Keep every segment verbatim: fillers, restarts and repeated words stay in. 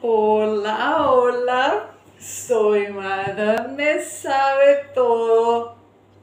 Hola, hola, soy Madame Sabe Todo.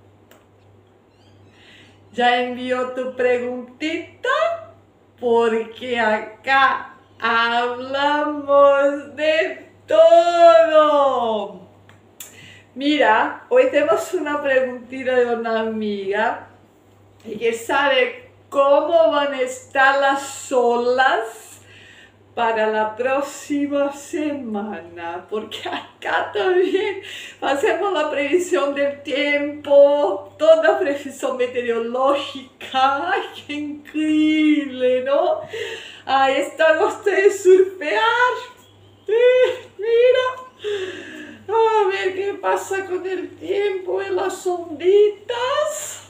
¿Ya envió tu preguntita? Porque acá hablamos de todo. Mira, hoy tenemos una preguntita de una amiga y que sabe cómo van a estar las olas para la próxima semana, porque acá también hacemos la previsión del tiempo, toda previsión meteorológica. ¡Ay, qué increíble!, ¿no? Ahí están ustedes surfear. Eh, mira, a ver qué pasa con el tiempo en las onditas.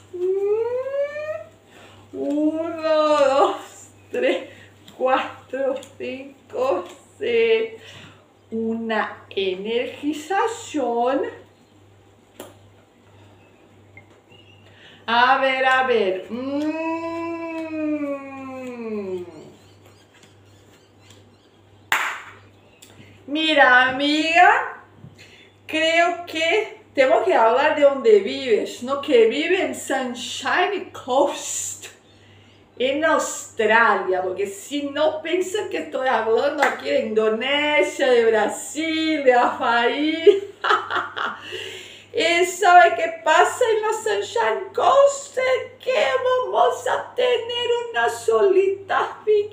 Uno, dos, tres, cuatro, cinco, seis. Una energización. A ver, a ver. Mm. Mira, amiga, creo que tengo que hablar de donde vives, ¿no? Que vive en Sunshine Coast, en Australia, porque si no piensan que estoy hablando aquí de Indonesia, de Brasil, de Hawái. ¿Y sabe qué pasa en la Sunshine Coast? Que vamos a tener unas olitas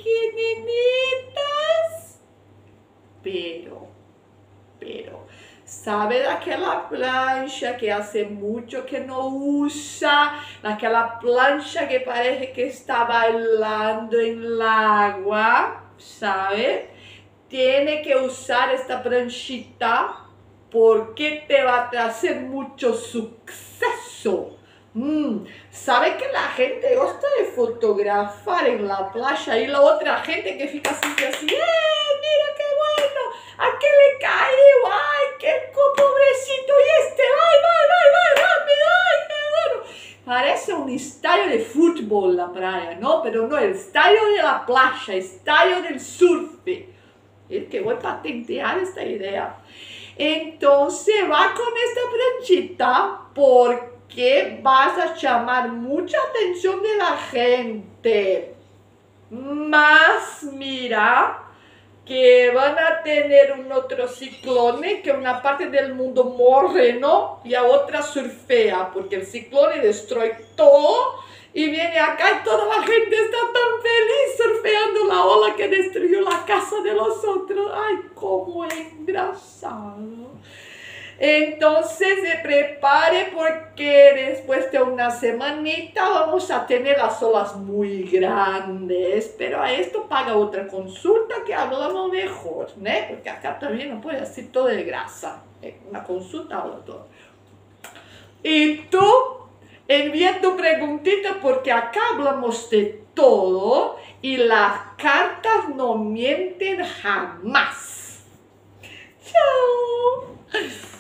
pequeñitas. Pero, pero, ¿sabe de aquella plancha que hace mucho que no usa? Aquella plancha que parece que está bailando en el agua, ¿sabe? Tiene que usar esta planchita porque te va a traer mucho suceso. Mm, ¿sabe que la gente gusta de fotografar en la playa y la otra gente que fica siempre así? ¡Eh, mira qué bueno! ¿A qué le caigo? ¡Ay, qué pobrecito! Y este, ¡ay, ¡ay, ay, ay, rápido! ¡Ay, qué bueno! Parece un estadio de fútbol la playa, ¿no? Pero no, el estadio de la playa, estadio del surf. Es que voy a patentear esta idea. Entonces va con esta planchita porque vas a llamar mucha atención de la gente. Más, mira, que van a tener un otro ciclón que una parte del mundo morre, ¿no? Y a otra surfea, porque el ciclón destruye todo y viene acá y toda la gente está tan feliz surfeando la ola que destruyó la casa de los otros. ¡Ay, cómo engrasado! Entonces se prepare porque después de una semanita vamos a tener las olas muy grandes, pero a esto paga otra consulta que hablamos mejor, ¿no? Porque acá también no puede hacer todo de grasa, ¿eh? Una consulta habla todo. Y tú envía tu preguntita porque acá hablamos de todo y las cartas no mienten jamás. Chao.